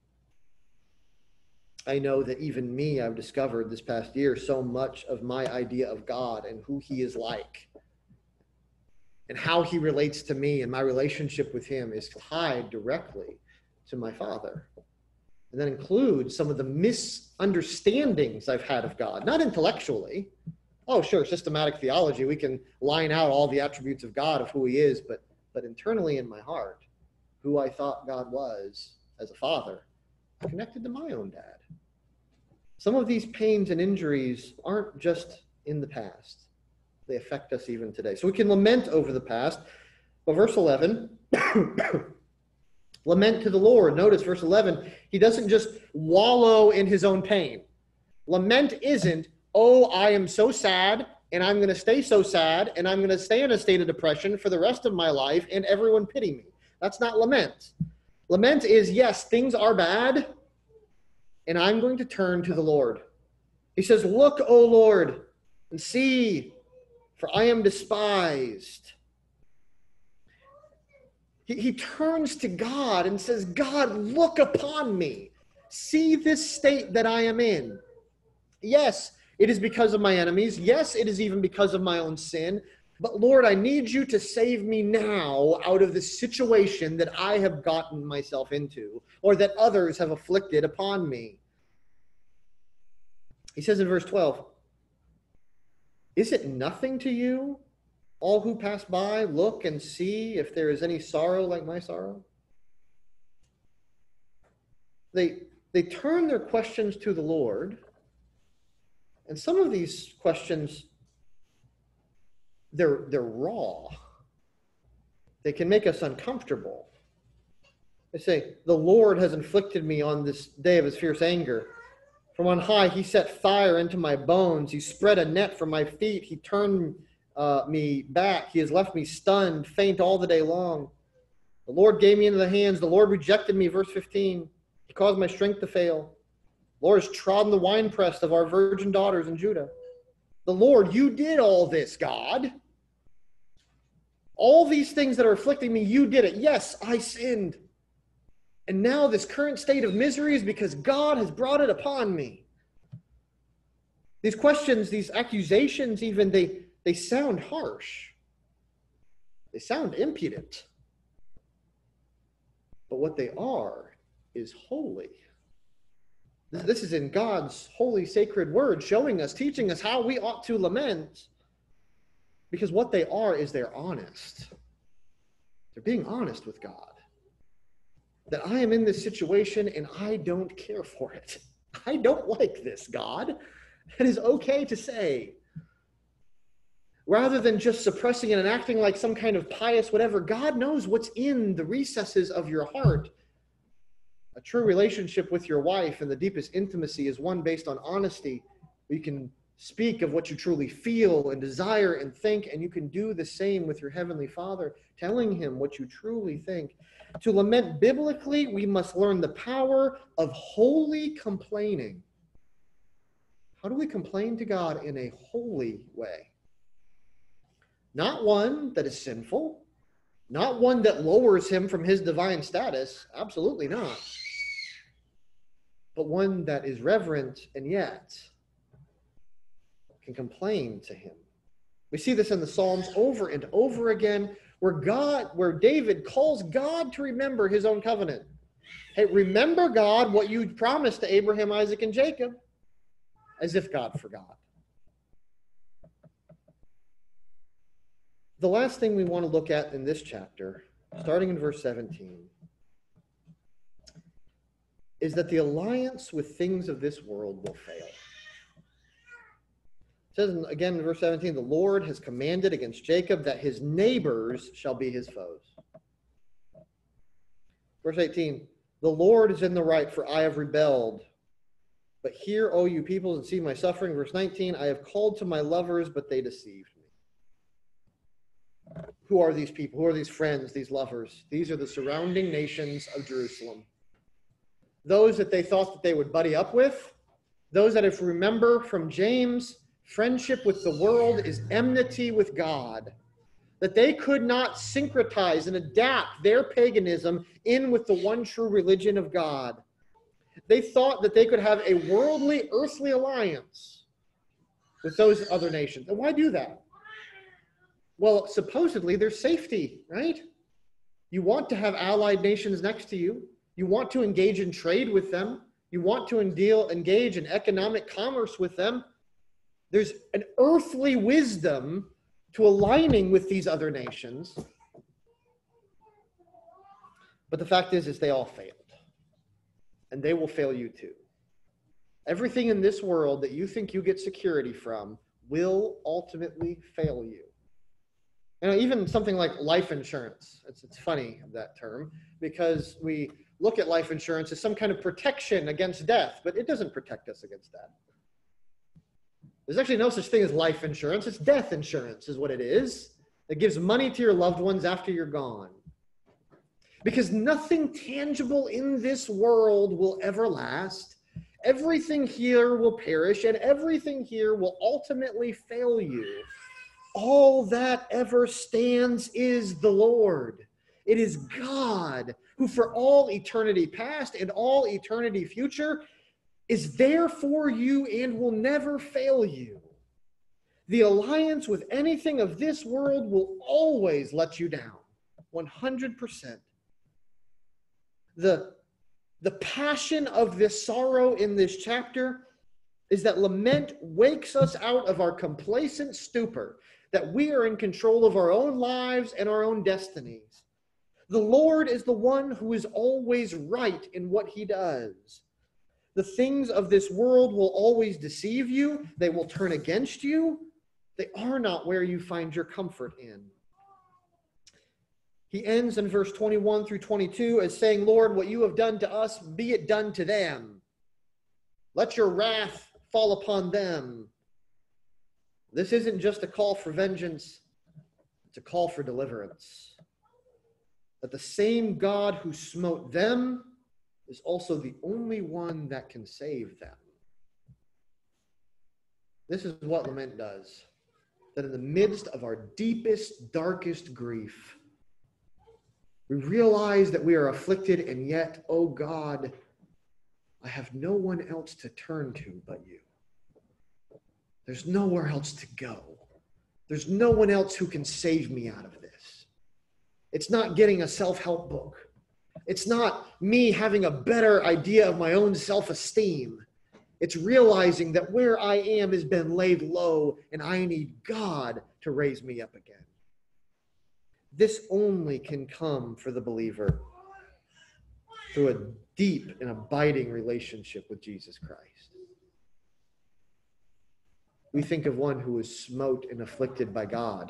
I know that even me, I've discovered this past year so much of my idea of God and who he is like and how he relates to me and my relationship with him is tied directly to my Father. And that includes some of the misunderstandings I've had of God, not intellectually. Oh, sure, systematic theology, we can line out all the attributes of God, of who he is, but, but internally in my heart, who I thought God was as a father, connected to my own dad. Some of these pains and injuries aren't just in the past. They affect us even today. So we can lament over the past. But verse eleven, lament to the Lord. Notice verse eleven, he doesn't just wallow in his own pain. Lament isn't, oh, I am so sad, and I'm going to stay so sad, and I'm going to stay in a state of depression for the rest of my life, and everyone pity me. That's not lament. Lament is, yes, things are bad, and I'm going to turn to the Lord. He says, look, O Lord, and see, for I am despised. He, he turns to God and says, God, look upon me. See this state that I am in. Yes, it is because of my enemies. Yes, it is even because of my own sin. But Lord, I need you to save me now out of the situation that I have gotten myself into or that others have afflicted upon me. He says in verse twelve, is it nothing to you, all who pass by, look and see if there is any sorrow like my sorrow? They, they turn their questions to the Lord, and some of these questions, they're, they're raw. They can make us uncomfortable. They say, the Lord has inflicted me on this day of his fierce anger. From on high, he set fire into my bones. He spread a net for my feet. He turned uh, me back. He has left me stunned, faint all the day long. The Lord gave me into the hands. The Lord rejected me. Verse fifteen. He caused my strength to fail. The Lord has trodden the winepress of our virgin daughters in Judah. The Lord, you did all this, God. All these things that are afflicting me, you did it. Yes, I sinned. And now this current state of misery is because God has brought it upon me. These questions, these accusations even, they, they sound harsh. They sound impudent. But what they are is holy. This is in God's holy, sacred word, showing us, teaching us how we ought to lament. Because what they are is they're honest. They're being honest with God. That I am in this situation and I don't care for it. I don't like this, God. It is okay to say. Rather than just suppressing it and acting like some kind of pious whatever, God knows what's in the recesses of your heart. A true relationship with your wife and the deepest intimacy is one based on honesty. You can speak of what you truly feel and desire and think, and you can do the same with your Heavenly Father, telling him what you truly think. To lament biblically, we must learn the power of holy complaining. How do we complain to God in a holy way? Not one that is sinful, not one that lowers him from his divine status, absolutely not. But one that is reverent and yet can complain to him. We see this in the Psalms over and over again, where God, where David calls God to remember his own covenant. Hey, remember, God, what you promised to Abraham, Isaac, and Jacob, as if God forgot. The last thing we want to look at in this chapter, starting in verse seventeen, is that the alliance with things of this world will fail. It says again in verse seventeen, the Lord has commanded against Jacob that his neighbors shall be his foes. Verse eighteen, the Lord is in the right, for I have rebelled. But hear, O you peoples, and see my suffering. Verse nineteen, I have called to my lovers, but they deceived me. Who are these people? Who are these friends, these lovers? These are the surrounding nations of Jerusalem. Those that they thought that they would buddy up with. Those that, if you remember from James, friendship with the world is enmity with God. That they could not syncretize and adapt their paganism in with the one true religion of God. They thought that they could have a worldly, earthly alliance with those other nations. And why do that? Well, supposedly there's safety, right? You want to have allied nations next to you. You want to engage in trade with them. You want to deal, engage in economic commerce with them. There's an earthly wisdom to aligning with these other nations. But the fact is, is they all failed. And they will fail you too. Everything in this world that you think you get security from will ultimately fail you. You know, even something like life insurance, it's, it's funny, that term, because we look at life insurance as some kind of protection against death, but it doesn't protect us against that. There's actually no such thing as life insurance. It's death insurance is what it is. It gives money to your loved ones after you're gone. Because nothing tangible in this world will ever last. Everything here will perish, and everything here will ultimately fail you. All that ever stands is the Lord. It is God who for all eternity past and all eternity future is there for you and will never fail you. The alliance with anything of this world will always let you down, one hundred percent. The, the passion of this sorrow in this chapter is that lament wakes us out of our complacent stupor, that we are in control of our own lives and our own destinies. The Lord is the one who is always right in what he does. The things of this world will always deceive you. They will turn against you. They are not where you find your comfort in. He ends in verse twenty-one through twenty-two as saying, Lord, what you have done to us, be it done to them. Let your wrath fall upon them. This isn't just a call for vengeance. It's a call for deliverance. That the same God who smote them is also the only one that can save them. This is what lament does. That in the midst of our deepest, darkest grief, we realize that we are afflicted, and yet, oh God, I have no one else to turn to but you. There's nowhere else to go. There's no one else who can save me out of this. It's not getting a self-help book. It's not me having a better idea of my own self-esteem. It's realizing that where I am has been laid low, and I need God to raise me up again. This only can come for the believer through a deep and abiding relationship with Jesus Christ. We think of one who was smote and afflicted by God.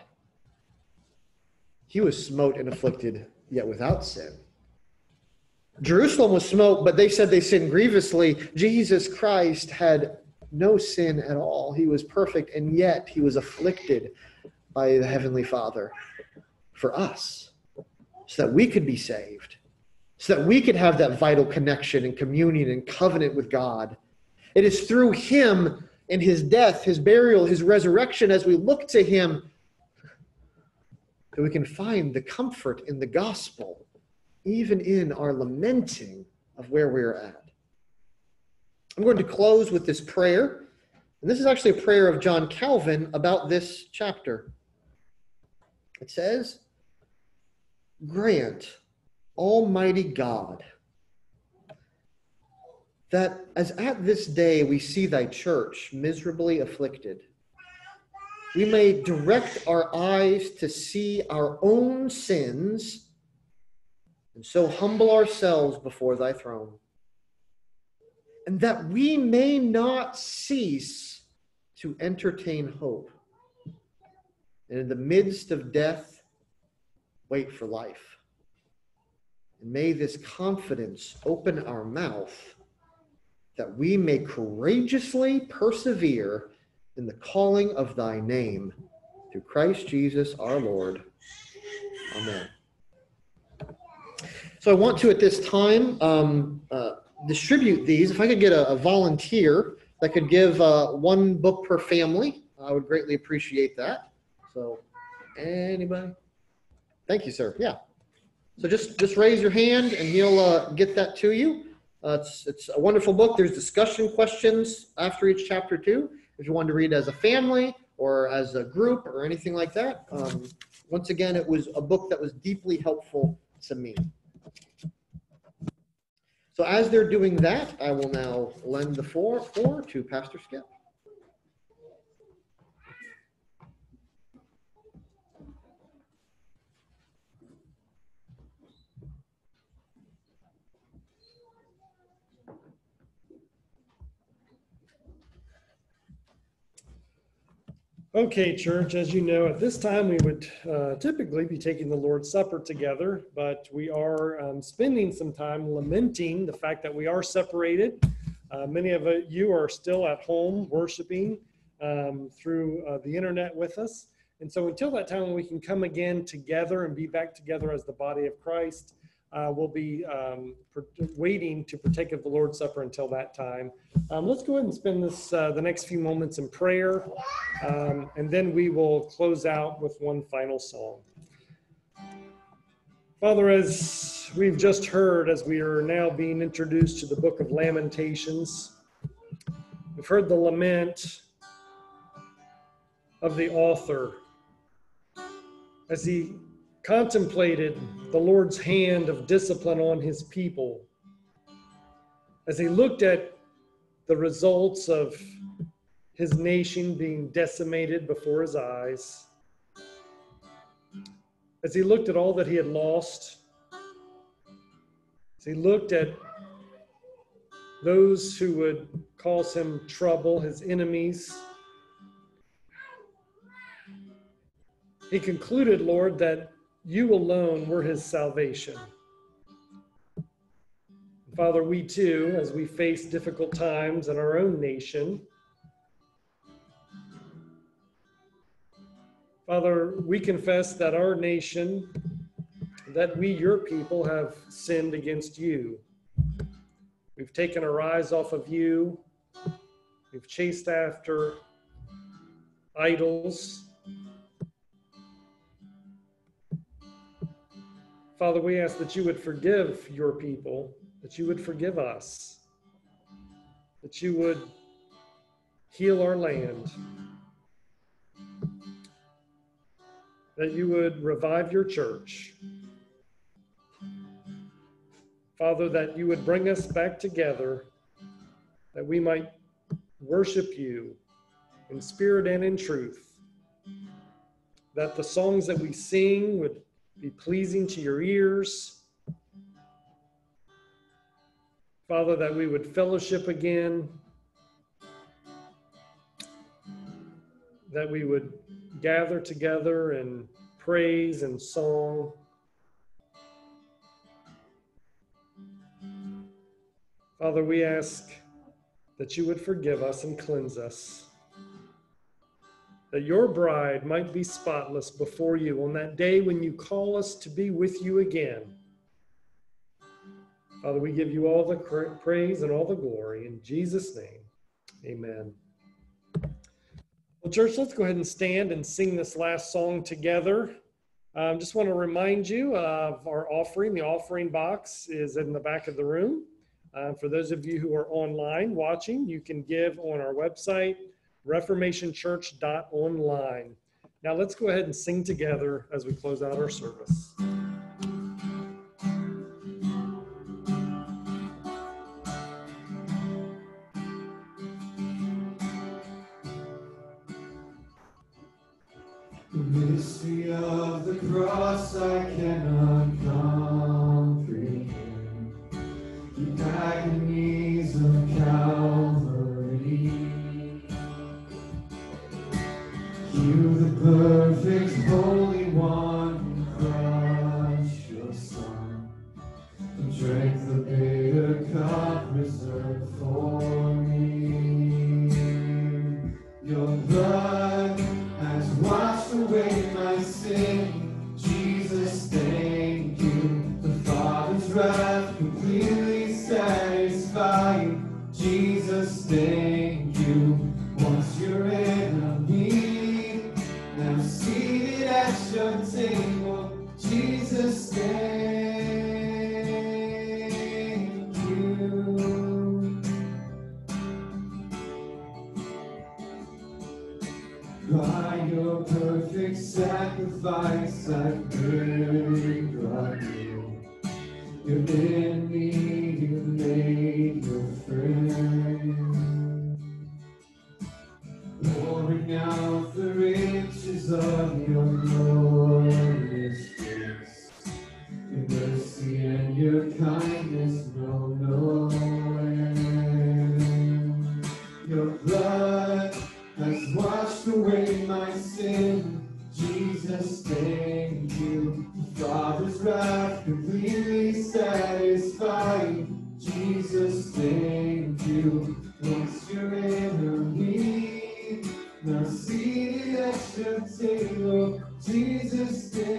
He was smote and afflicted, yet without sin. Jerusalem was smote, but they said they sinned grievously. Jesus Christ had no sin at all. He was perfect, and yet he was afflicted by the Heavenly Father for us, so that we could be saved, so that we could have that vital connection and communion and covenant with God. It is through him and his death, his burial, his resurrection, as we look to him, that we can find the comfort in the gospel, even in our lamenting of where we're at. I'm going to close with this prayer And this is actually a prayer of John Calvin about this chapter. It says, "Grant, Almighty God, that as at this day we see thy church miserably afflicted, we may direct our eyes to see our own sins, and so humble ourselves before thy throne, and that we may not cease to entertain hope, and in the midst of death, wait for life. And may this confidence open our mouth, that we may courageously persevere in the calling of thy name, through Christ Jesus our Lord. Amen." So I want to, at this time, um, uh, distribute these. If I could get a, a volunteer that could give uh, one book per family, I would greatly appreciate that. So, anybody? Thank you, sir. Yeah. So just, just raise your hand and he'll uh, get that to you. Uh, it's, it's a wonderful book. There's discussion questions after each chapter too, if you want to read as a family or as a group or anything like that. Um, once again, it was a book that was deeply helpful to me. So as they're doing that, I will now lend the floor, floor to Pastor Skip. Okay, church, as you know, at this time we would uh, typically be taking the Lord's Supper together, but we are um, spending some time lamenting the fact that we are separated. Uh, many of you are still at home worshiping um, through uh, the internet with us. And so until that time when we can come again together and be back together as the body of Christ, uh, we'll be um, waiting to partake of the Lord's Supper until that time. Um, let's go ahead and spend this uh, the next few moments in prayer, um, and then we will close out with one final song. Father, as we've just heard, as we are now being introduced to the book of Lamentations, we've heard the lament of the author as he contemplated the Lord's hand of discipline on his people, as he looked at the results of his nation being decimated before his eyes, as he looked at all that he had lost, as he looked at those who would cause him trouble, his enemies, he concluded, Lord, that you alone were his salvation. Father, we too, as we face difficult times in our own nation, Father, we confess that our nation, that we, your people, have sinned against you. We've taken our eyes off of you. We've chased after idols. Father, we ask that you would forgive your people, that you would forgive us, that you would heal our land, that you would revive your church. Father, that you would bring us back together, that we might worship you in spirit and in truth, that the songs that we sing would be pleasing to your ears. Father, that we would fellowship again, that we would gather together in praise and song. Father, we ask that you would forgive us and cleanse us, that your bride might be spotless before you on that day when you call us to be with you again. Father, we give you all the praise and all the glory in Jesus' name. Amen. Well, church, let's go ahead and stand and sing this last song together. I um, just want to remind you of our offering. The offering box is in the back of the room. Uh, for those of you who are online watching, you can give on our website reformation church dot online. Now let's go ahead and sing together as we close out our service. The mystery of the cross I cannot comprehend. The agonies of Calvary. You, the perfect Holy One, who crushed your Son, and drank the bitter cup reserved for me. Your blood has washed away my sin. Jesus, thank you. The Father's wrath completely satisfied. Jesus, thank you. Once your enemy, now seated at your table. Jesus, thank you. By your perfect sacrifice, I've been brought you. Your enemy, you made your friend. Pouring out the riches of your glorious grace. Your mercy and your kindness know no end. Your blood has washed away my sin. Jesus, thank you. The Father's wrath completely satisfied. Jesus, thank you. Once your enemy, now seated at your table. Jesus,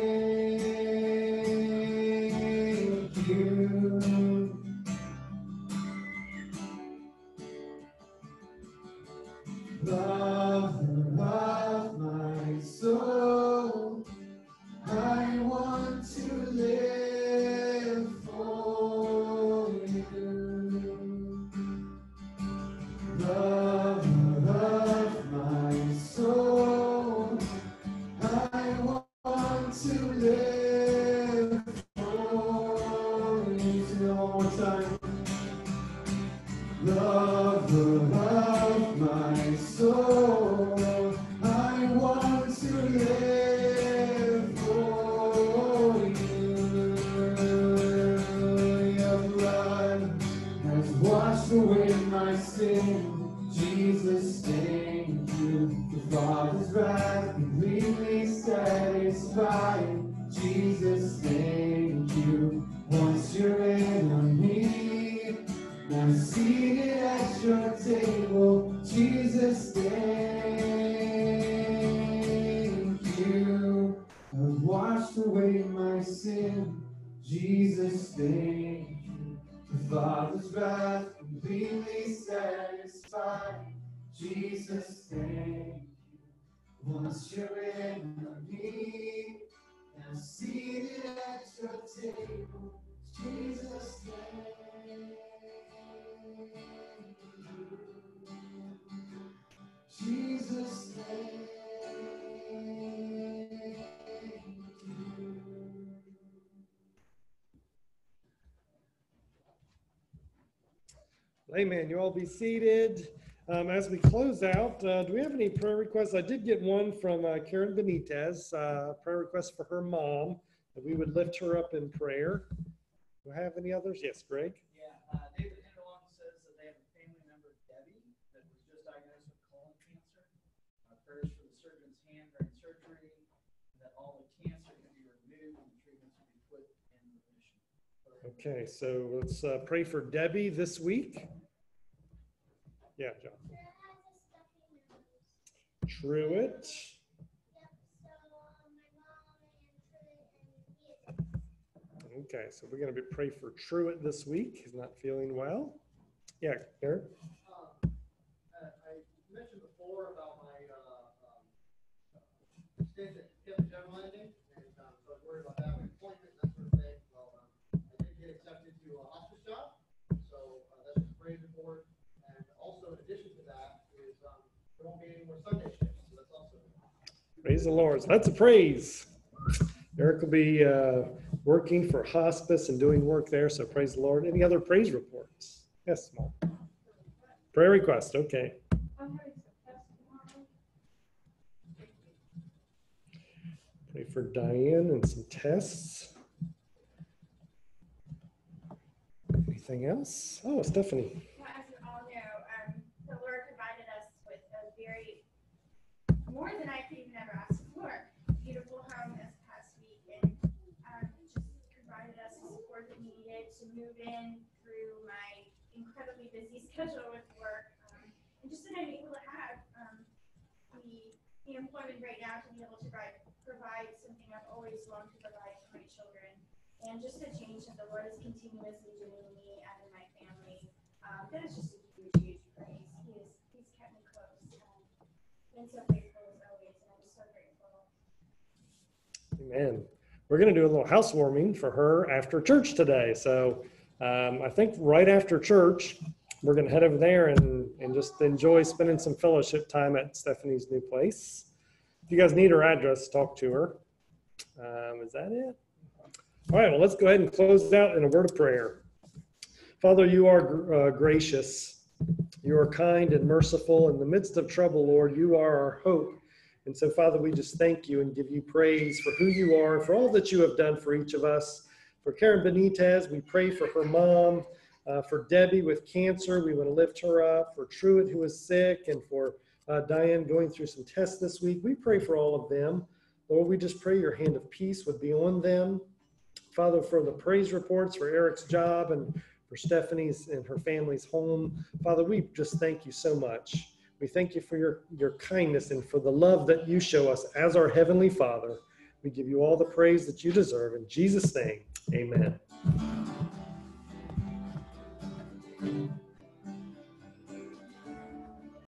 thank you. Lover of my soul, I want to live for you. Lover of my soul, I want to live for you. Sing it one more time. Lover of my soul, I want to live for you. Your blood has washed away my sin. Jesus, thank you. The Father's wrath completely satisfied. Jesus, thank you. Once your enemy, now seated at your table. Jesus, thank you. I've washed away my sin. Jesus, thank you. The Father's wrath completely satisfied. Jesus, thank you. Once you're enemy, now seated at your table. Jesus, thank you. Jesus, thank you. Amen. You all be seated. Um, as we close out, uh, do we have any prayer requests? I did get one from uh, Karen Benitez, uh, prayer request for her mom, that we would lift her up in prayer. Do I have any others? Yes, Greg. Yeah, uh, David Hinderlong says that they have a family member, Debbie, that was just diagnosed with colon cancer. Uh, prayers for the surgeon's hand during surgery, and that all the cancer can be removed and the treatments can be put in remission. Okay, so let's uh, pray for Debbie this week. Yeah, John. Truett. Okay, so we're going to be pray for Truett this week. He's not feeling well. Yeah, Eric. Um, uh, I mentioned before about my uh, um, stint at Kip General Ending, and um, so I was worried about that, my appointment, and that sort of thing. Well, um, I did get accepted to a hospice job, so uh, that's just praise report. And also, in addition to that, is um, there won't be any Sunday shift, so that's also. Praise the Lord. So that's a praise. Eric will be uh, working for hospice and doing work there, so praise the Lord. Any other praise reports? Yes, Mom. Prayer request, okay. Pray for Diane and some tests. Anything else? Oh, Stephanie. Well, as you all know, um, the Lord provided us with a very, more than I could even ever ask for, beautiful home this past week, and um, just provided us the support that we needed to move in through my incredibly busy schedule with work, um, and just that I'm able to have um, the, the employment right now to be able to provide, provide something I've always longed to provide to my children. And just a change that the Lord is continuously doing in me and in my family. Um, that is just a huge, huge praise. He is, he's kept me close and been so faithful as always, and I'm just so grateful. Amen. We're going to do a little housewarming for her after church today. So um, I think right after church, we're going to head over there and, and just enjoy spending some fellowship time at Stephanie's new place. If you guys need her address, talk to her. Um, is that it? All right, well, let's go ahead and close out in a word of prayer. Father, you are uh, gracious. You are kind and merciful. In the midst of trouble, Lord, you are our hope. And so, Father, we just thank you and give you praise for who you are, for all that you have done for each of us. For Karen Benitez, we pray for her mom. Uh, for Debbie with cancer, we want to lift her up. For Truett, who is sick, and for uh, Diane going through some tests this week, we pray for all of them. Lord, we just pray your hand of peace would be on them. Father, for the praise reports for Eric's job and for Stephanie's and her family's home. Father, we just thank you so much. We thank you for your, your kindness and for the love that you show us as our Heavenly Father. We give you all the praise that you deserve. In Jesus' name, amen.